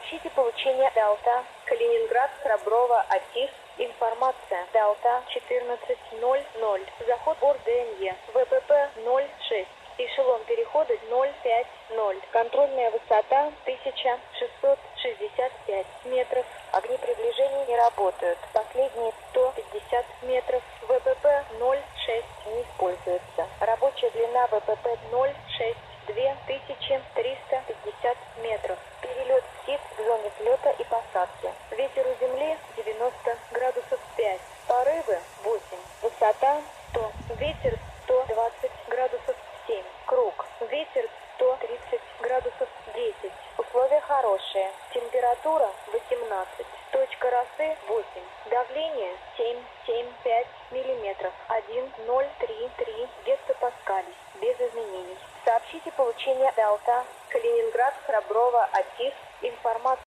Сообщите получение Delta, Калининград, Храброво, Атис. Информация Delta 1400. Заход борт ДНЕ. ВПП 06. Эшелон перехода 050. Контрольная высота 1665 метров. Огни приближения не работают. Последние 150 метров. ВПП 06 не используется. Рабочая длина ВПП 06 2350 метров. Перелет птиц в зоне взлета и посадки. Ветер у земли 90 градусов 5. Порывы 8. Высота 100. Ветер 120 градусов 7. Круг. Ветер 130 градусов 10. Условия хорошие. Температура 18. Точка росы 8. Давление 7,5 миллиметров. 1,033 гектопаскалей. Без изменений. Сообщите получение Delta, Калининград, Храброво, Атис. Информация.